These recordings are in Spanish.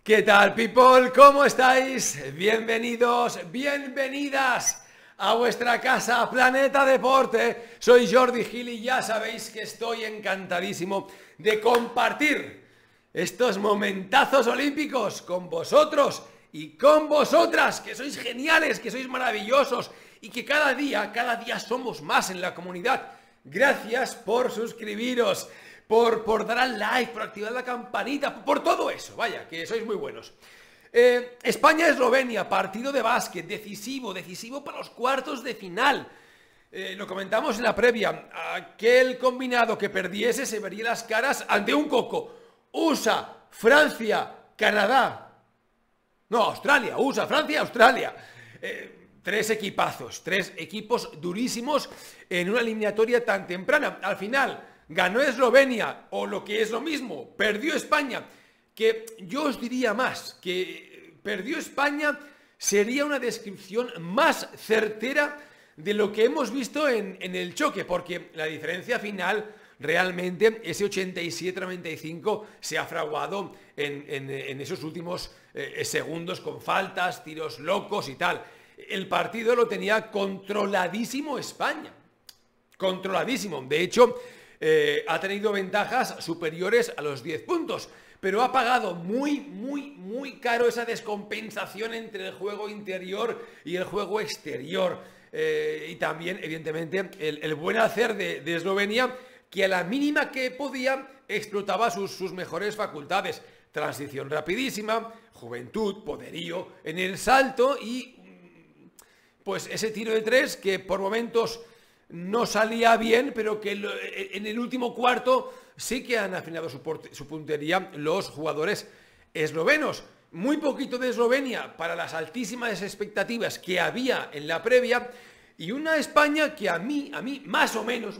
¿Qué tal, people? ¿Cómo estáis? Bienvenidos, bienvenidas a vuestra casa Planeta Deporte. Soy Jordi Gil y ya sabéis que estoy encantadísimo de compartir estos momentazos olímpicos con vosotros y con vosotras, que sois geniales, que sois maravillosos y que cada día somos más en la comunidad. Gracias por suscribiros, por dar al like, por activar la campanita, por todo eso, vaya, que sois muy buenos. España-Eslovenia, partido de básquet, decisivo para los cuartos de final. Lo comentamos en la previa, aquel combinado que perdiese se vería las caras ante un coco. USA, Francia, Canadá, no, Australia, USA, Francia, Australia. Tres equipazos, tres equipos durísimos en una eliminatoria tan temprana. Al final ganó Eslovenia, o lo que es lo mismo, perdió España, que yo os diría más, que perdió España sería una descripción más certera de lo que hemos visto en el choque, porque la diferencia final, realmente, ese 87-95 se ha fraguado en esos últimos segundos con faltas, tiros locos y tal. El partido lo tenía controladísimo España, controladísimo. De hecho, ha tenido ventajas superiores a los 10 puntos, pero ha pagado muy caro esa descompensación entre el juego interior y el juego exterior. Y también, evidentemente, el buen hacer de Eslovenia, que a la mínima que podía explotaba sus mejores facultades. Transición rapidísima, juventud, poderío en el salto y pues ese tiro de tres que por momentos no salía bien, pero que en el último cuarto sí que han afinado su puntería los jugadores eslovenos. Muy poquito de Eslovenia para las altísimas expectativas que había en la previa, y una España que a mí más o menos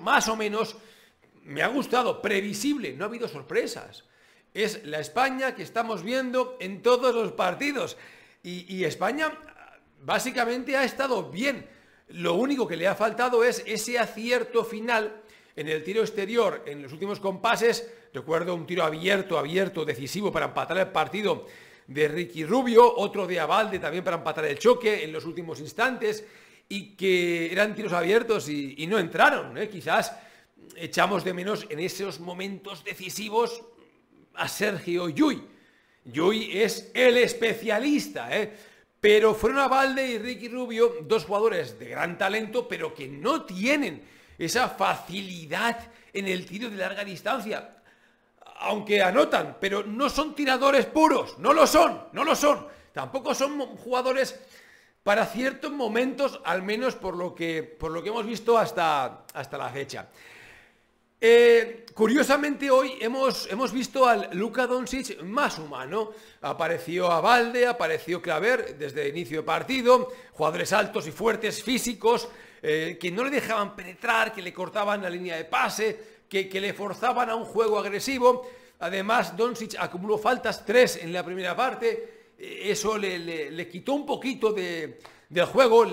me ha gustado, previsible, no ha habido sorpresas. Es la España que estamos viendo en todos los partidos, y España básicamente ha estado bien. Lo único que le ha faltado es ese acierto final en el tiro exterior, en los últimos compases. Recuerdo un tiro abierto, decisivo para empatar el partido de Ricky Rubio, otro de Abalde también para empatar el choque en los últimos instantes, y que eran tiros abiertos y no entraron, ¿eh? Quizás echamos de menos en esos momentos decisivos a Sergio Llull. Llull es el especialista, pero fueron Abalde y Ricky Rubio, dos jugadores de gran talento, pero que no tienen esa facilidad en el tiro de larga distancia. Aunque anotan, pero no son tiradores puros, no lo son. Tampoco son jugadores para ciertos momentos, al menos por lo que hemos visto hasta la fecha. Curiosamente hoy hemos visto al Luka Doncic más humano. Apareció Abalde, apareció Claver desde el inicio de partido, jugadores altos y fuertes, físicos, que no le dejaban penetrar, que le cortaban la línea de pase, que le forzaban a un juego agresivo. Además, Doncic acumuló faltas, 3 en la primera parte. Eso le quitó un poquito del juego,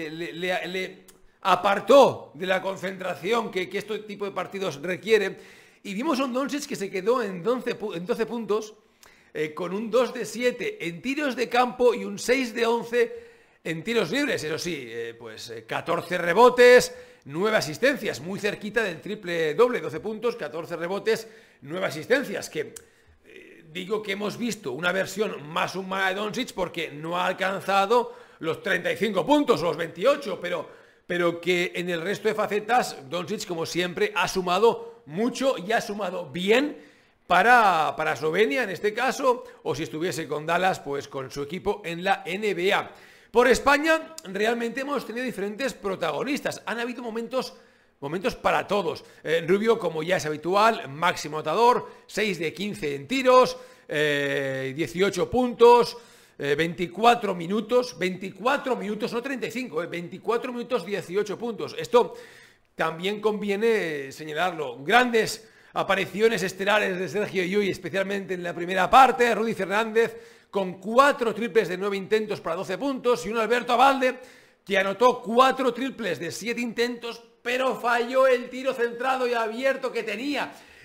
le apartó de la concentración que este tipo de partidos requiere, y vimos a un Doncic que se quedó en 12 puntos, con un 2 de 7 en tiros de campo y un 6 de 11 en tiros libres. Eso sí, 14 rebotes, 9 asistencias, muy cerquita del triple doble, 12 puntos, 14 rebotes, 9 asistencias, que digo que hemos visto una versión más humana de Doncic porque no ha alcanzado los 35 puntos o los 28, pero que en el resto de facetas Doncic, como siempre, ha sumado mucho y ha sumado bien para Eslovenia en este caso, o si estuviese con Dallas, pues con su equipo en la NBA. Por España realmente hemos tenido diferentes protagonistas, han habido momentos para todos. Rubio, como ya es habitual, máximo anotador, 6 de 15 en tiros, 18 puntos, 24 minutos, no 35, 24 minutos, 18 puntos. Esto también conviene señalarlo. Grandes apariciones estelares de Sergio Llull, especialmente en la primera parte. Rudy Fernández con 4 triples de 9 intentos para 12 puntos, y un Alberto Abalde que anotó 4 triples de 7 intentos, pero falló el tiro centrado y abierto que tenía.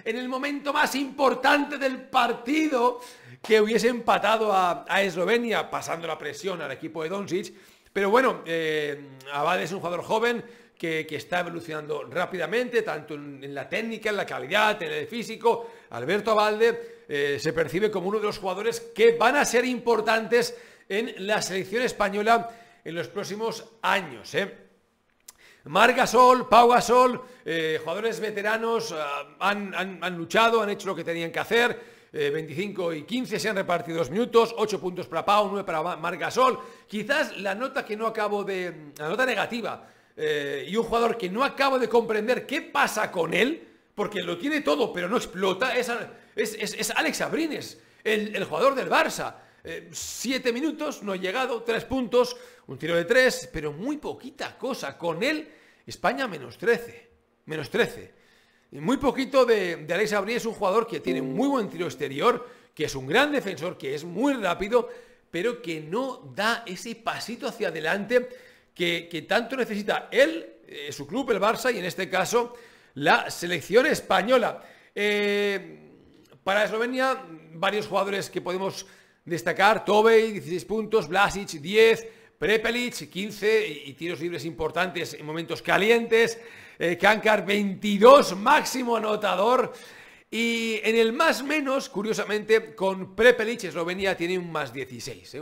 en el momento más importante del partido, que hubiese empatado a Eslovenia, pasando la presión al equipo de Doncic. Pero bueno, Abalde es un jugador joven que está evolucionando rápidamente, tanto en la técnica, en la calidad, en el físico. Alberto Abalde se percibe como uno de los jugadores que van a ser importantes en la selección española en los próximos años. Marc Gasol, Pau Gasol, jugadores veteranos, han luchado, han hecho lo que tenían que hacer. 25 y 15 se han repartido 2 minutos, 8 puntos para Pau, 9 para Marc Gasol. Quizás la nota que no acabo de... la nota negativa, y un jugador que no acabo de comprender qué pasa con él, porque lo tiene todo pero no explota, es Alex Abrines, el jugador del Barça. 7 minutos, no ha llegado, 3 puntos, un tiro de 3, pero muy poquita cosa. Con él, España menos 13. Y muy poquito de Alex Abrines, un jugador que tiene muy buen tiro exterior, que es un gran defensor, que es muy rápido, pero que no da ese pasito hacia adelante que tanto necesita él, su club, el Barça, y en este caso la selección española. Para Eslovenia, varios jugadores que podemos destacar: Tobey, 16 puntos, Vlasic, 10, Prepelic, 15, y tiros libres importantes en momentos calientes, Kankar, 22, máximo anotador. Y en el más menos, curiosamente, con Prepelic, Eslovenia tiene un más 16,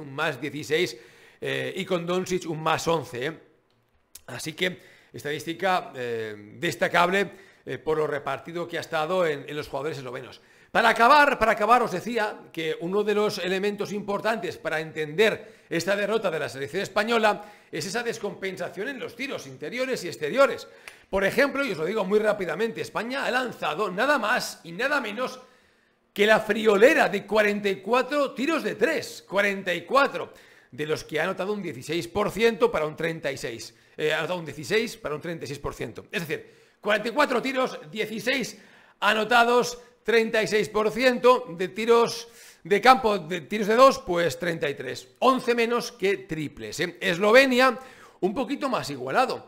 y con Doncic un más 11. Así que estadística destacable por lo repartido que ha estado en los jugadores eslovenos. Para acabar, os decía que uno de los elementos importantes para entender esta derrota de la selección española es esa descompensación en los tiros interiores y exteriores. Por ejemplo, y os lo digo muy rápidamente, España ha lanzado nada más y nada menos que la friolera de 44 tiros de 3, 44, de los que ha anotado un 16% para un 36%. Ha anotado un 16 para un 36%. Es decir, 44 tiros, 16 anotados, 36% de tiros de campo, de tiros de 2, pues 33. 11 menos que triples. Eslovenia, un poquito más igualado.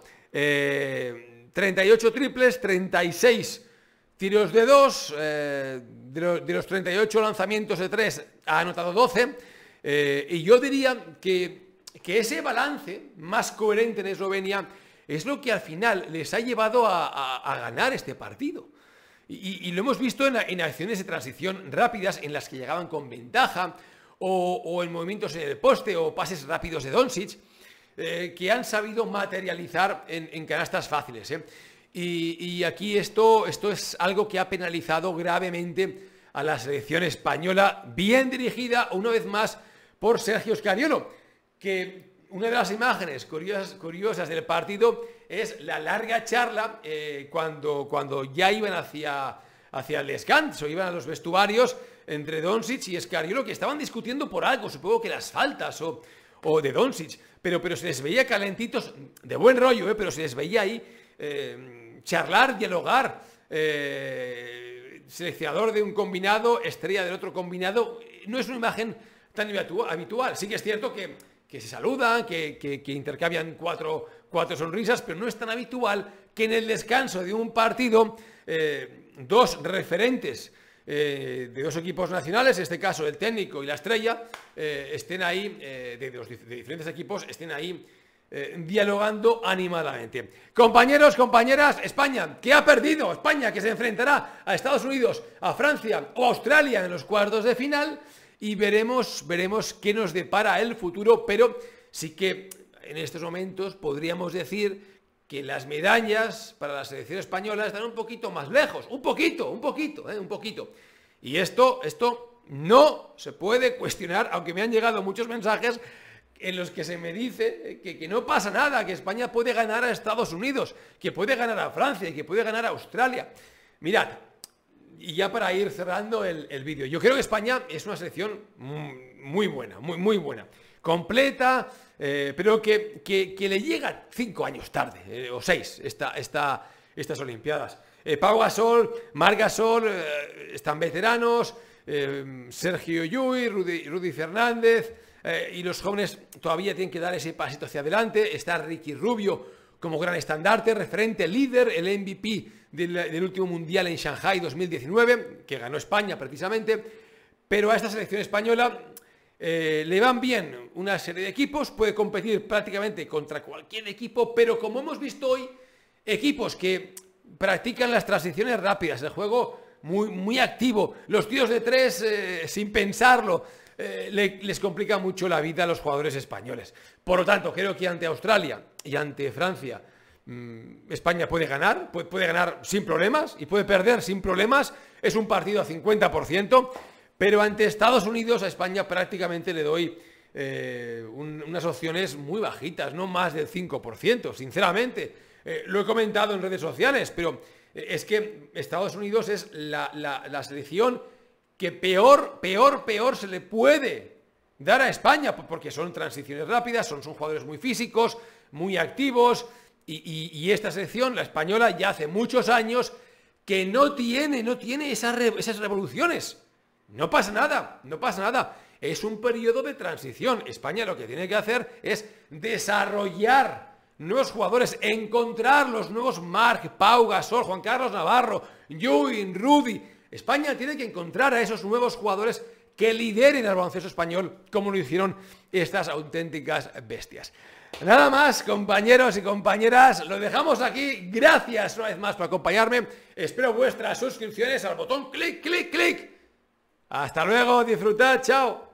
38 triples, 36 tiros de 2. De los 38 lanzamientos de 3 ha anotado 12. Y yo diría que ese balance más coherente en Eslovenia es lo que al final les ha llevado a ganar este partido. Y lo hemos visto en acciones de transición rápidas en las que llegaban con ventaja, o en movimientos en el poste o pases rápidos de Doncic, que han sabido materializar en canastas fáciles. Y aquí esto es algo que ha penalizado gravemente a la selección española, bien dirigida una vez más por Sergio Scariolo, que una de las imágenes curiosas del partido es la larga charla cuando ya iban hacia el descanso, iban a los vestuarios entre Doncic y Scariolo, que estaban discutiendo por algo, supongo que las faltas o de Doncic, pero se les veía calentitos, de buen rollo, pero se les veía ahí charlar, dialogar, seleccionador de un combinado, estrella del otro combinado. No es una imagen tan habitual. Sí que es cierto que se saludan, que intercambian cuatro sonrisas, pero no es tan habitual que en el descanso de un partido dos referentes de dos equipos nacionales, en este caso el técnico y la estrella, estén ahí, de diferentes equipos, estén ahí dialogando animadamente. Compañeros, compañeras, España, que ha perdido, España que se enfrentará a Estados Unidos, a Francia o a Australia en los cuartos de final, y veremos qué nos depara el futuro, pero sí que en estos momentos podríamos decir que las medallas para la selección española están un poquito más lejos, un poquito. Y esto no se puede cuestionar, aunque me han llegado muchos mensajes en los que se me dice que no pasa nada, que España puede ganar a Estados Unidos, que puede ganar a Francia y que puede ganar a Australia. Mirad, y ya para ir cerrando el vídeo, yo creo que España es una selección muy buena, muy buena, completa, pero que le llega 5 años tarde, o 6, estas Olimpiadas. Pau Gasol, Marc Gasol, están veteranos, Sergio Llull, Rudy Fernández, y los jóvenes todavía tienen que dar ese pasito hacia adelante. Está Ricky Rubio como gran estandarte, referente, líder, el MVP del último Mundial en Shanghai 2019, que ganó España precisamente, pero a esta selección española le van bien una serie de equipos, puede competir prácticamente contra cualquier equipo, pero como hemos visto hoy, equipos que practican las transiciones rápidas, el juego muy activo, los tiros de tres sin pensarlo, les complica mucho la vida a los jugadores españoles. Por lo tanto, creo que ante Australia y ante Francia, España puede ganar sin problemas y puede perder sin problemas. Es un partido a 50%, pero ante Estados Unidos a España prácticamente le doy unas opciones muy bajitas, no más del 5%, sinceramente. Lo he comentado en redes sociales, pero es que Estados Unidos es la selección que peor se le puede dar a España, porque son transiciones rápidas, son jugadores muy físicos, muy activos, y esta selección, la española, ya hace muchos años que no tiene esas revoluciones. No pasa nada. Es un periodo de transición. España lo que tiene que hacer es desarrollar nuevos jugadores, encontrar los nuevos Marc, Pau Gasol, Juan Carlos Navarro, Ewing, Rudy. España tiene que encontrar a esos nuevos jugadores que lideren al baloncesto español, como lo hicieron estas auténticas bestias. Nada más, compañeros y compañeras, lo dejamos aquí. Gracias una vez más por acompañarme. Espero vuestras suscripciones al botón clic. Hasta luego, disfrutad, chao.